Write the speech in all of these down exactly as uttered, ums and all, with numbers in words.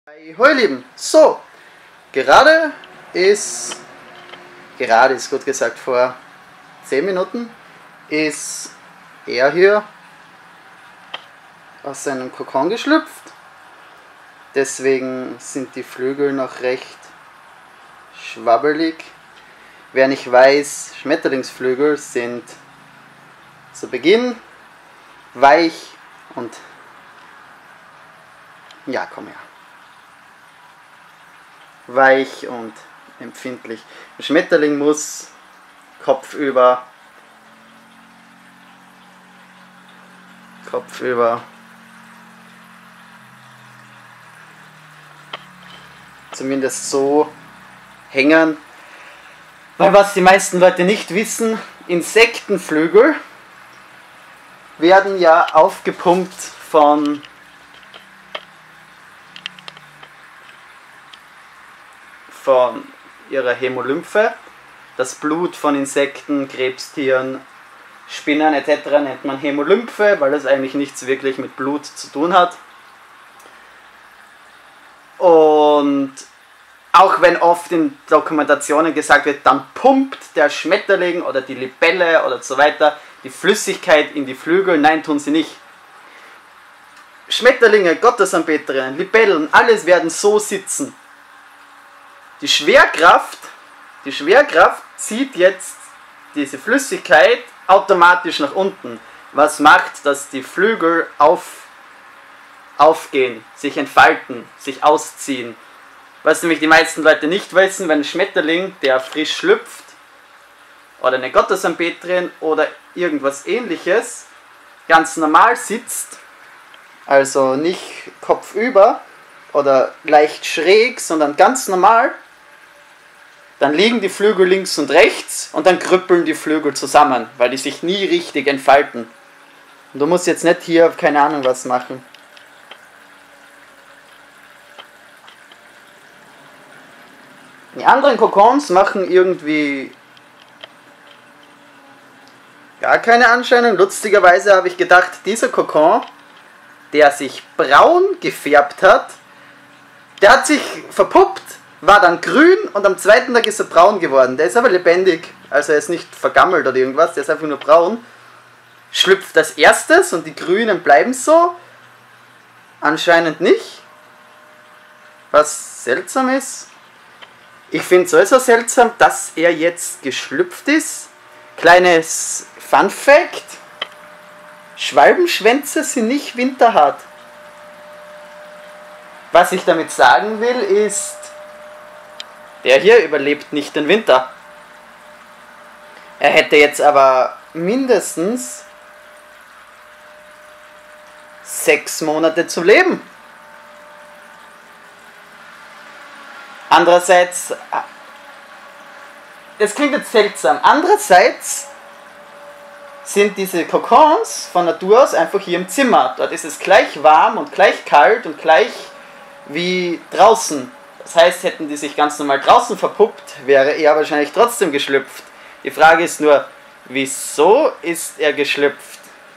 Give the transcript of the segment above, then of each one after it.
Hallo ihr Lieben, so, gerade ist, gerade ist gut gesagt vor zehn Minuten, ist er hier aus seinem Kokon geschlüpft, deswegen sind die Flügel noch recht schwabbelig. Wer nicht weiß, Schmetterlingsflügel sind zu Beginn weich und, ja komm her. Weich und empfindlich. Ein Schmetterling muss kopfüber, kopfüber zumindest so hängen. Weil was die meisten Leute nicht wissen, Insektenflügel werden ja aufgepumpt von von ihrer Hämolymphe. Das Blut von Insekten, Krebstieren, Spinnen et cetera nennt man Hämolymphe, weil das eigentlich nichts wirklich mit Blut zu tun hat. Und auch wenn oft in Dokumentationen gesagt wird, dann pumpt der Schmetterling oder die Libelle oder so weiter die Flüssigkeit in die Flügel, nein, tun sie nicht. Schmetterlinge, Gottesanbeterinnen, Libellen, alles werden so sitzen. Die Schwerkraft, die Schwerkraft zieht jetzt diese Flüssigkeit automatisch nach unten, was macht, dass die Flügel auf, aufgehen, sich entfalten, sich ausziehen. Was nämlich die meisten Leute nicht wissen, wenn ein Schmetterling, der frisch schlüpft, oder eine Gottesanbeterin oder irgendwas ähnliches, ganz normal sitzt, also nicht kopfüber oder leicht schräg, sondern ganz normal, dann liegen die Flügel links und rechts und dann krüppeln die Flügel zusammen, weil die sich nie richtig entfalten. Und du musst jetzt nicht hier, keine Ahnung was machen. Die anderen Kokons machen irgendwie gar keine Anscheinung. Lustigerweise habe ich gedacht, dieser Kokon, der sich braun gefärbt hat, der hat sich verpuppt, war dann grün und am zweiten Tag ist er braun geworden. Der ist aber lebendig, also er ist nicht vergammelt oder irgendwas, der ist einfach nur braun. Schlüpft als erstes und die Grünen bleiben so. Anscheinend nicht. Was seltsam ist. Ich finde sowieso seltsam, dass er jetzt geschlüpft ist. Kleines Fun Fact: Schwalbenschwänze sind nicht winterhart. Was ich damit sagen will ist, der hier überlebt nicht den Winter. Er hätte jetzt aber mindestens sechs Monate zu leben. Andererseits, das klingt jetzt seltsam, andererseits sind diese Kokons von Natur aus einfach hier im Zimmer. Dort ist es gleich warm und gleich kalt und gleich wie draußen. Das heißt, hätten die sich ganz normal draußen verpuppt, wäre er wahrscheinlich trotzdem geschlüpft. Die Frage ist nur, wieso ist er geschlüpft?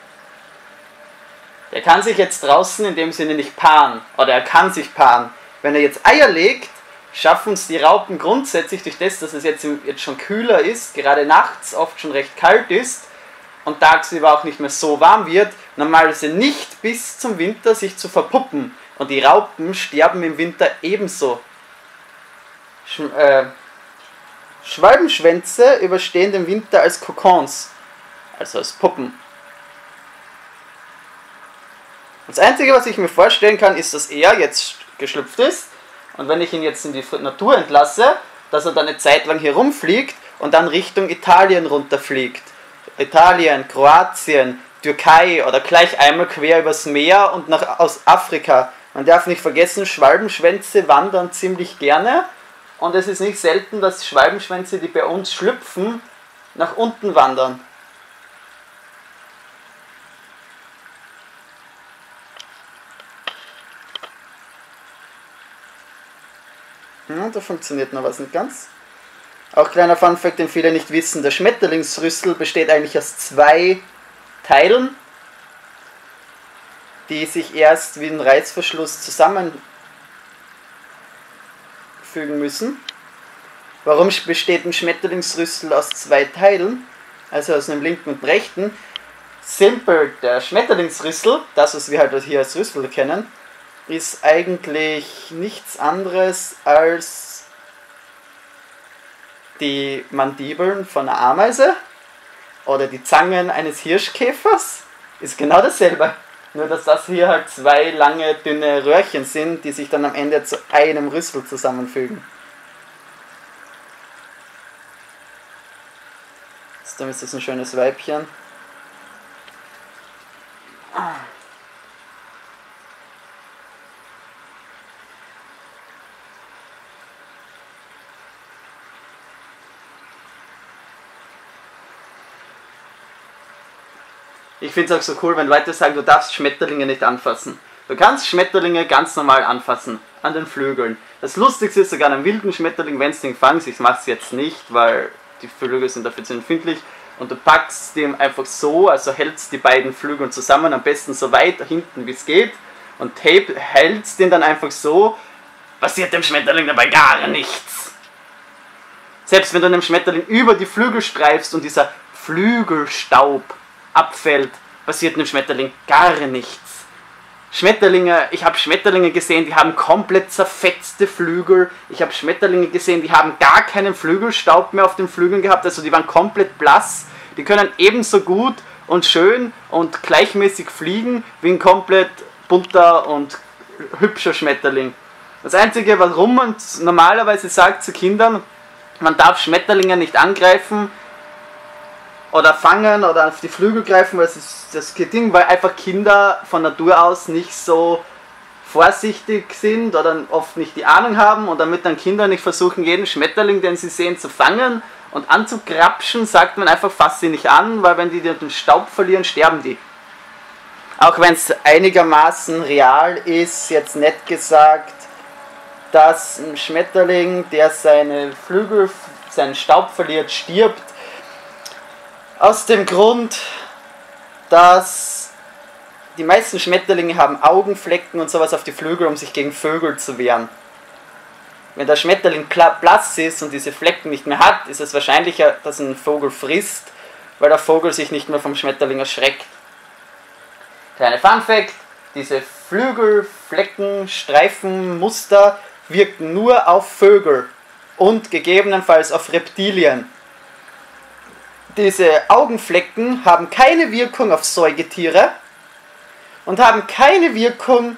Er kann sich jetzt draußen in dem Sinne nicht paaren, oder er kann sich paaren. Wenn er jetzt Eier legt, schaffen es die Raupen grundsätzlich durch das, dass es jetzt, jetzt schon kühler ist, gerade nachts oft schon recht kalt ist und tagsüber auch nicht mehr so warm wird, normalerweise nicht bis zum Winter sich zu verpuppen. Und die Raupen sterben im Winter ebenso. Sch äh, Schwalbenschwänze überstehen den Winter als Kokons, also als Puppen. Das Einzige, was ich mir vorstellen kann, ist, dass er jetzt geschlüpft ist und wenn ich ihn jetzt in die Natur entlasse, dass er dann eine Zeit lang hier rumfliegt und dann Richtung Italien runterfliegt. Italien, Kroatien, Türkei oder gleich einmal quer übers Meer und nach aus Afrika. Man darf nicht vergessen, Schwalbenschwänze wandern ziemlich gerne und es ist nicht selten, dass Schwalbenschwänze, die bei uns schlüpfen, nach unten wandern. Ja, da funktioniert noch was nicht ganz. Auch kleiner Funfact, den viele nicht wissen, der Schmetterlingsrüssel besteht eigentlich aus zwei Teilen. die sich erst wie ein Reißverschluss zusammenfügen zusammenfügen müssen. Warum besteht ein Schmetterlingsrüssel aus zwei Teilen, also aus einem linken und rechten? Simpel, der Schmetterlingsrüssel, das was wir halt hier als Rüssel kennen, ist eigentlich nichts anderes als die Mandibeln von einer Ameise oder die Zangen eines Hirschkäfers. Ist genau dasselbe. Nur dass das hier halt zwei lange, dünne Röhrchen sind, die sich dann am Ende zu einem Rüssel zusammenfügen. Dann ist das ein schönes Weibchen. Ich finde es auch so cool, wenn Leute sagen, du darfst Schmetterlinge nicht anfassen. Du kannst Schmetterlinge ganz normal anfassen, an den Flügeln. Das Lustigste ist sogar an einem wilden Schmetterling, wenn du den fangst, ich mache es jetzt nicht, weil die Flügel sind dafür zu empfindlich, und du packst den einfach so, also hältst die beiden Flügel zusammen, am besten so weit hinten wie es geht, und tape, hältst den dann einfach so, passiert dem Schmetterling dabei gar nichts. Selbst wenn du einem Schmetterling über die Flügel streifst und dieser Flügelstaub abfällt, passiert dem Schmetterling gar nichts. Schmetterlinge, ich habe Schmetterlinge gesehen, die haben komplett zerfetzte Flügel. Ich habe Schmetterlinge gesehen, die haben gar keinen Flügelstaub mehr auf den Flügeln gehabt, also die waren komplett blass. Die können ebenso gut und schön und gleichmäßig fliegen wie ein komplett bunter und hübscher Schmetterling. Das Einzige, warum man normalerweise sagt zu Kindern, man darf Schmetterlinge nicht angreifen oder fangen oder auf die Flügel greifen, weil das ist das Ding, weil einfach Kinder von Natur aus nicht so vorsichtig sind oder oft nicht die Ahnung haben, und damit dann Kinder nicht versuchen, jeden Schmetterling, den sie sehen, zu fangen und anzukrapschen, sagt man einfach, fass sie nicht an, weil wenn die den Staub verlieren, sterben die. Auch wenn es einigermaßen real ist, jetzt nett gesagt, dass ein Schmetterling, der seine Flügel, seinen Staub verliert, stirbt, aus dem Grund, dass die meisten Schmetterlinge haben Augenflecken und sowas auf die Flügel, um sich gegen Vögel zu wehren. Wenn der Schmetterling blass ist und diese Flecken nicht mehr hat, ist es wahrscheinlicher, dass ein Vogel frisst, weil der Vogel sich nicht mehr vom Schmetterling erschreckt. Kleiner Funfact, diese Flügel, Flecken, Streifen, Muster wirken nur auf Vögel und gegebenenfalls auf Reptilien. Diese Augenflecken haben keine Wirkung auf Säugetiere und haben keine Wirkung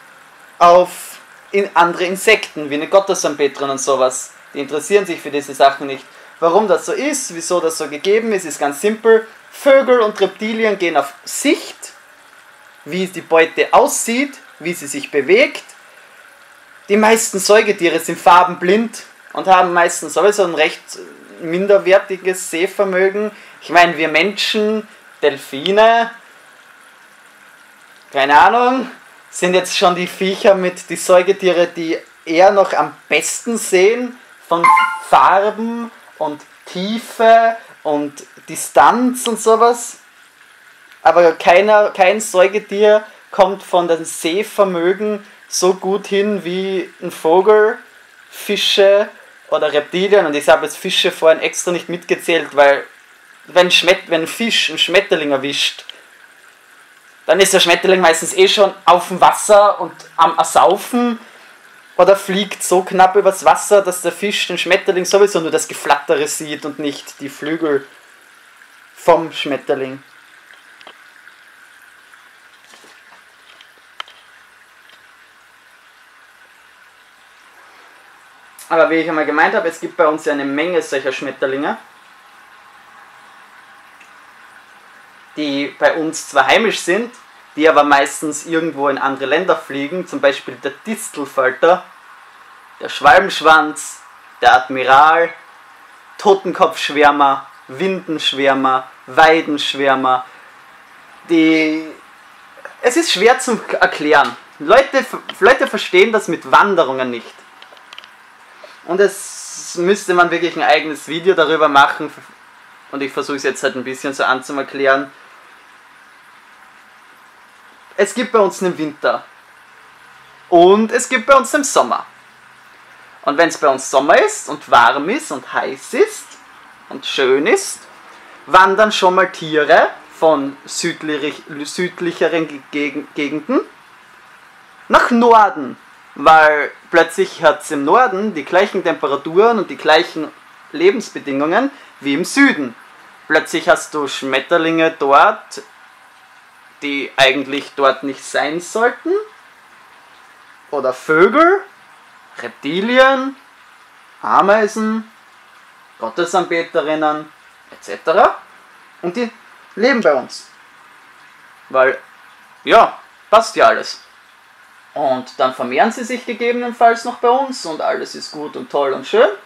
auf in andere Insekten, wie eine Gottesanbeterin und sowas. Die interessieren sich für diese Sachen nicht. Warum das so ist, wieso das so gegeben ist, ist ganz simpel. Vögel und Reptilien gehen auf Sicht, wie die Beute aussieht, wie sie sich bewegt. Die meisten Säugetiere sind farbenblind und haben meistens sowieso ein recht minderwertiges Sehvermögen. Ich meine, wir Menschen, Delfine, keine Ahnung, sind jetzt schon die Viecher mit die Säugetiere, die eher noch am besten sehen von Farben und Tiefe und Distanz und sowas. Aber keiner, kein Säugetier kommt von dem Sehvermögen so gut hin wie ein Vogel, Fische oder Reptilien. Und ich habe jetzt Fische vorhin extra nicht mitgezählt, weil wenn, Schmet wenn ein Fisch einen Schmetterling erwischt, dann ist der Schmetterling meistens eh schon auf dem Wasser und am Ersaufen oder fliegt so knapp übers Wasser, dass der Fisch den Schmetterling sowieso nur das Geflattere sieht und nicht die Flügel vom Schmetterling. Aber wie ich einmal gemeint habe, es gibt bei uns ja eine Menge solcher Schmetterlinge, die bei uns zwar heimisch sind, die aber meistens irgendwo in andere Länder fliegen, zum Beispiel der Distelfalter, der Schwalbenschwanz, der Admiral, Totenkopfschwärmer, Windenschwärmer, Weidenschwärmer. Die es ist schwer zu erklären. Leute, Leute verstehen das mit Wanderungen nicht. Und es müsste man wirklich ein eigenes Video darüber machen, und ich versuche es jetzt halt ein bisschen so anzuerklären. Es gibt bei uns einen Winter und es gibt bei uns einen Sommer. Und wenn es bei uns Sommer ist und warm ist und heiß ist und schön ist, wandern schon mal Tiere von südlich, südlicheren Gegenden nach Norden, weil plötzlich hat es im Norden die gleichen Temperaturen und die gleichen Lebensbedingungen wie im Süden. Plötzlich hast du Schmetterlinge dort, die eigentlich dort nicht sein sollten, oder Vögel, Reptilien, Ameisen, Gottesanbeterinnen et cetera. Und die leben bei uns. Weil, ja, passt ja alles. Und dann vermehren sie sich gegebenenfalls noch bei uns und alles ist gut und toll und schön.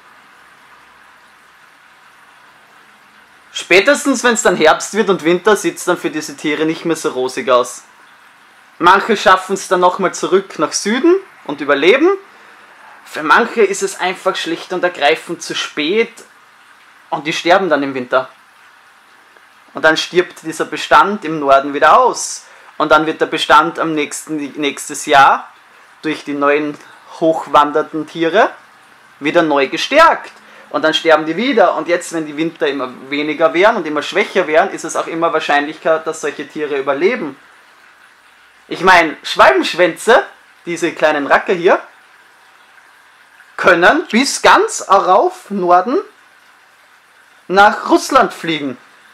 Spätestens, wenn es dann Herbst wird und Winter, sieht es dann für diese Tiere nicht mehr so rosig aus. Manche schaffen es dann nochmal zurück nach Süden und überleben. Für manche ist es einfach schlicht und ergreifend zu spät und die sterben dann im Winter. Und dann stirbt dieser Bestand im Norden wieder aus. Und dann wird der Bestand am nächsten nächstes Jahr durch die neuen hochwandernden Tiere wieder neu gestärkt. Und dann sterben die wieder. Und jetzt, wenn die Winter immer weniger werden und immer schwächer werden, ist es auch immer wahrscheinlicher, dass solche Tiere überleben. Ich meine, Schwalbenschwänze, diese kleinen Racker hier, können bis ganz rauf Norden nach Russland fliegen.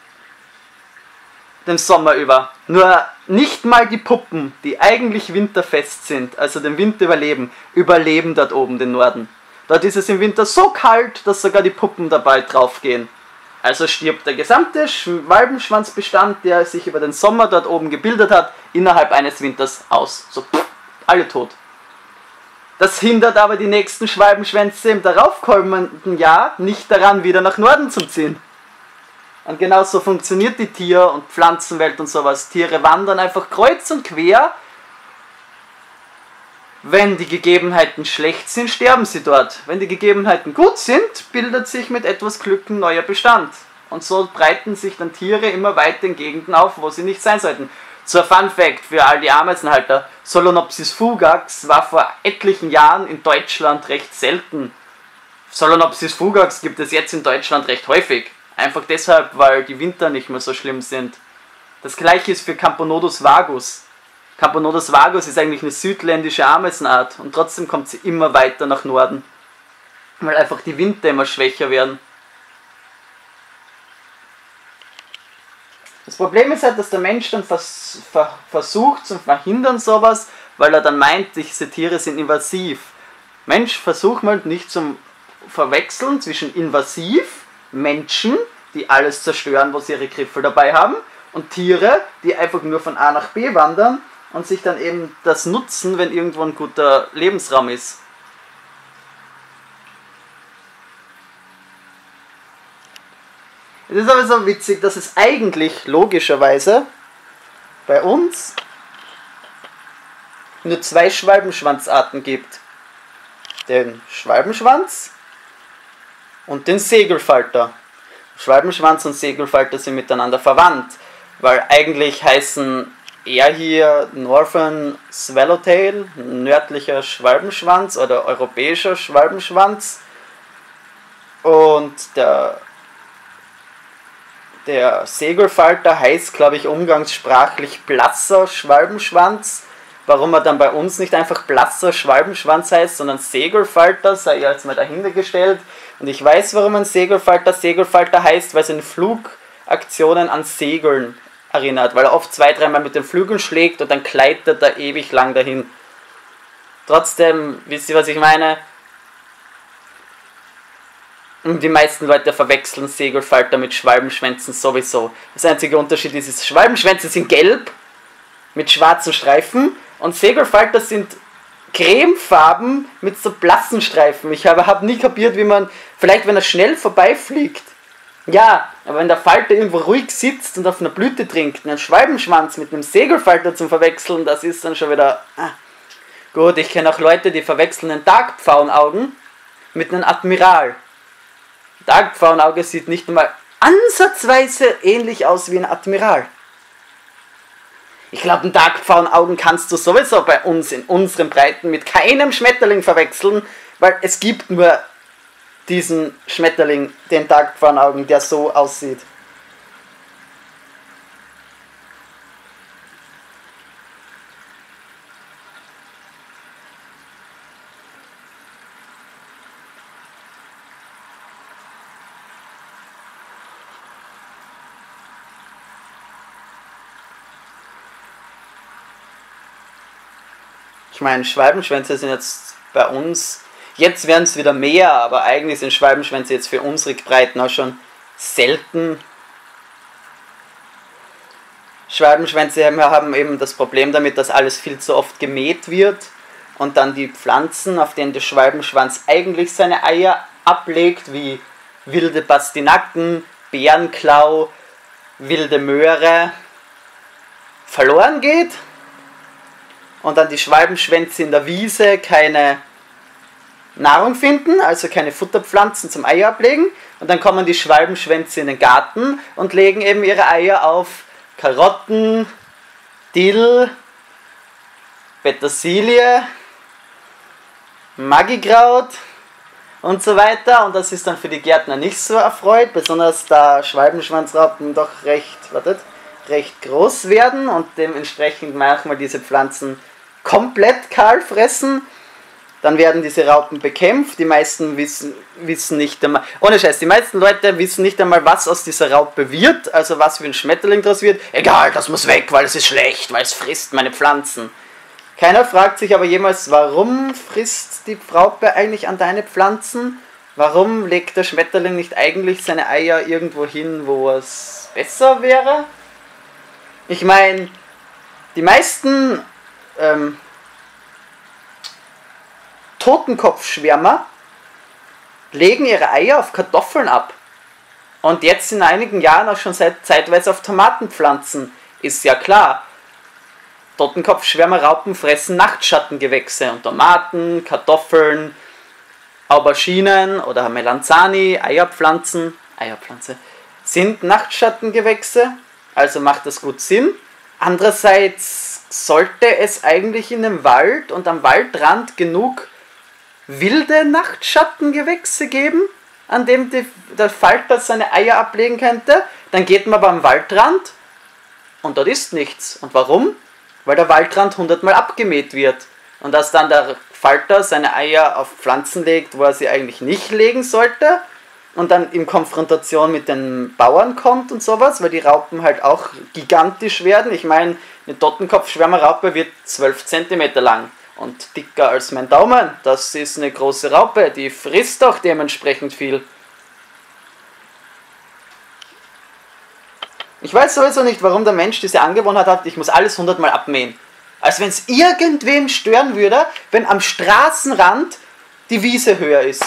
Den Sommer über. Nur nicht mal die Puppen, die eigentlich winterfest sind, also den Winter überleben, überleben dort oben den Norden. Dort ist es im Winter so kalt, dass sogar die Puppen dabei draufgehen. Also stirbt der gesamte Schwalbenschwanzbestand, der sich über den Sommer dort oben gebildet hat, innerhalb eines Winters aus. So, pff, alle tot. Das hindert aber die nächsten Schwalbenschwänze im daraufkommenden Jahr nicht daran, wieder nach Norden zu ziehen. Und genau so funktioniert die Tier- und Pflanzenwelt und sowas. Tiere wandern einfach kreuz und quer. Wenn die Gegebenheiten schlecht sind, sterben sie dort. Wenn die Gegebenheiten gut sind, bildet sich mit etwas Glück ein neuer Bestand. Und so breiten sich dann Tiere immer weiter in Gegenden auf, wo sie nicht sein sollten. Zur Fun Fact für all die Ameisenhalter: Solenopsis fugax war vor etlichen Jahren in Deutschland recht selten. Solenopsis fugax gibt es jetzt in Deutschland recht häufig. Einfach deshalb, weil die Winter nicht mehr so schlimm sind. Das gleiche ist für Camponodus vagus. Camponodus vagus ist eigentlich eine südländische Ameisenart und trotzdem kommt sie immer weiter nach Norden. Weil einfach die Winter immer schwächer werden. Das Problem ist halt, dass der Mensch dann vers ver versucht zu verhindern sowas, weil er dann meint, diese Tiere sind invasiv. Mensch, versuch mal nicht zu verwechseln zwischen invasiv, Menschen, die alles zerstören, wo sie ihre Griffel dabei haben, und Tiere, die einfach nur von A nach B wandern und sich dann eben das nutzen, wenn irgendwo ein guter Lebensraum ist. Es ist aber so witzig, dass es eigentlich logischerweise bei uns nur zwei Schwalbenschwanzarten gibt. Den Schwalbenschwanz und den Segelfalter. Schwalbenschwanz und Segelfalter sind miteinander verwandt, weil eigentlich heißen er hier Northern Swallowtail, nördlicher Schwalbenschwanz oder europäischer Schwalbenschwanz, und der, der Segelfalter heißt, glaube ich, umgangssprachlich blasser Schwalbenschwanz. Warum er dann bei uns nicht einfach blasser Schwalbenschwanz heißt, sondern Segelfalter, sei jetzt mal dahinter gestellt. Und ich weiß, warum ein Segelfalter Segelfalter heißt, weil es in Flugaktionen an Segeln erinnert, weil er oft zwei, dreimal mit den Flügeln schlägt und dann gleitet er ewig lang dahin. Trotzdem, wisst ihr, was ich meine? Die meisten Leute verwechseln Segelfalter mit Schwalbenschwänzen sowieso. Das einzige Unterschied ist, Schwalbenschwänze sind gelb mit schwarzen Streifen und Segelfalter sind cremefarben mit so blassen Streifen. Ich habe hab nie kapiert, wie man, vielleicht wenn er schnell vorbeifliegt. Ja, aber wenn der Falter irgendwo ruhig sitzt und auf einer Blüte trinkt, einen Schwalbenschwanz mit einem Segelfalter zum Verwechseln, das ist dann schon wieder... Ah. Gut, ich kenne auch Leute, die verwechseln einen Tagpfauenaugen mit einem Admiral. Ein Tagpfauenauge sieht nicht einmal ansatzweise ähnlich aus wie ein Admiral. Ich glaube, einen Tagpfauenaugen kannst du sowieso bei uns in unseren Breiten mit keinem Schmetterling verwechseln, Weil es gibt nur diesen Schmetterling, den Tag vor den Augen, der so aussieht. Ich meine, Schwalbenschwänze sind jetzt bei uns, jetzt werden es wieder mehr, aber eigentlich sind Schwalbenschwänze jetzt für unsere Breiten auch schon selten. Schwalbenschwänze haben eben das Problem damit, dass alles viel zu oft gemäht wird und dann die Pflanzen, auf denen der Schwalbenschwanz eigentlich seine Eier ablegt, wie wilde Pastinaken, Bärenklau, wilde Möhre, verloren geht. Und dann die Schwalbenschwänze in der Wiese keine Nahrung finden, also keine Futterpflanzen zum Eier ablegen. Und dann kommen die Schwalbenschwänze in den Garten und legen eben ihre Eier auf Karotten, Dill, Petersilie, Magikraut und so weiter. Und das ist dann für die Gärtner nicht so erfreut, besonders da Schwalbenschwanzraupen doch recht, wartet, recht groß werden und dementsprechend manchmal diese Pflanzen komplett kahl fressen. Dann werden diese Raupen bekämpft. Die meisten wissen, wissen nicht einmal, ohne Scheiß, die meisten Leute wissen nicht einmal, was aus dieser Raupe wird, also was für ein Schmetterling daraus wird. Egal, das muss weg, weil es ist schlecht, weil es frisst meine Pflanzen. Keiner fragt sich aber jemals, warum frisst die Raupe eigentlich an deine Pflanzen? Warum legt der Schmetterling nicht eigentlich seine Eier irgendwo hin, wo es besser wäre? Ich meine, die meisten ähm, Totenkopfschwärmer legen ihre Eier auf Kartoffeln ab. Und jetzt in einigen Jahren auch schon seit zeitweise auf Tomatenpflanzen. Ist ja klar. Totenkopfschwärmerraupen fressen Nachtschattengewächse und Tomaten, Kartoffeln, Auberginen oder Melanzani, Eierpflanzen, Eierpflanze, sind Nachtschattengewächse, also macht das gut Sinn. Andererseits sollte es eigentlich in dem Wald und am Waldrand genug wilde Nachtschattengewächse geben, an dem die, der Falter seine Eier ablegen könnte. Dann geht man aber am Waldrand und dort ist nichts. Und warum? Weil der Waldrand hundertmal abgemäht wird. Und dass dann der Falter seine Eier auf Pflanzen legt, wo er sie eigentlich nicht legen sollte. Und dann in Konfrontation mit den Bauern kommt und sowas, weil die Raupen halt auch gigantisch werden. Ich meine, eine Totenkopfschwärmerraupe wird zwölf Zentimeter lang und dicker als mein Daumen. Das ist eine große Raupe, die frisst auch dementsprechend viel. Ich weiß sowieso nicht, warum der Mensch diese Angewohnheit hat, ich muss alles hundertmal abmähen. Als wenn es irgendwen stören würde, wenn am Straßenrand die Wiese höher ist.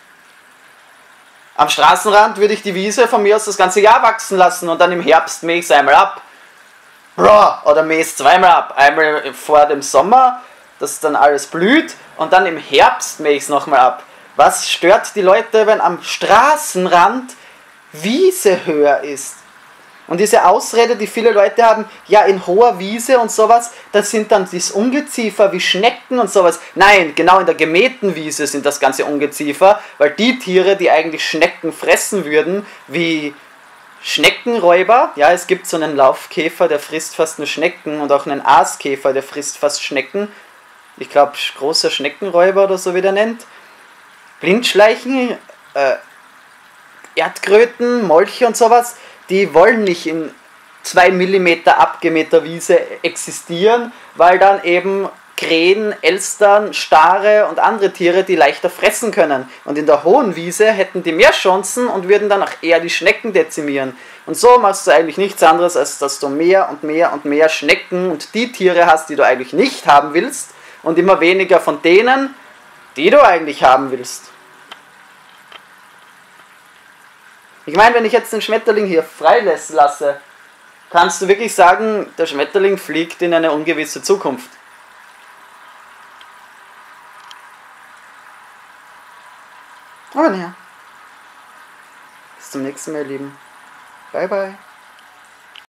Am Straßenrand würde ich die Wiese von mir aus das ganze Jahr wachsen lassen und dann im Herbst mähe ich es einmal ab. Bro, oder mähe es zweimal ab. Einmal vor dem Sommer, dass dann alles blüht, und dann im Herbst mähe ich es nochmal ab. Was stört die Leute, wenn am Straßenrand Wiese höher ist? Und diese Ausrede, die viele Leute haben, ja, in hoher Wiese und sowas, das sind dann das Ungeziefer wie Schnecken und sowas. Nein, genau in der gemähten Wiese sind das ganze Ungeziefer, weil die Tiere, die eigentlich Schnecken fressen würden, wie Schneckenräuber, ja, es gibt so einen Laufkäfer, der frisst fast nur Schnecken, und auch einen Aaskäfer, der frisst fast Schnecken. Ich glaube, großer Schneckenräuber oder so, wie der nennt. Blindschleichen, äh, Erdkröten, Molche und sowas, die wollen nicht in zwei Millimeter abgemähter Wiese existieren, weil dann eben Krähen, Elstern, Stare und andere Tiere die leichter fressen können. Und in der hohen Wiese hätten die mehr Chancen und würden dann auch eher die Schnecken dezimieren. Und so machst du eigentlich nichts anderes, als dass du mehr und mehr und mehr Schnecken und die Tiere hast, die du eigentlich nicht haben willst, und immer weniger von denen, die du eigentlich haben willst. Ich meine, wenn ich jetzt den Schmetterling hier freilasse, kannst du wirklich sagen, der Schmetterling fliegt in eine ungewisse Zukunft. Aber naja. Bis zum nächsten Mal, ihr Lieben. Bye, bye.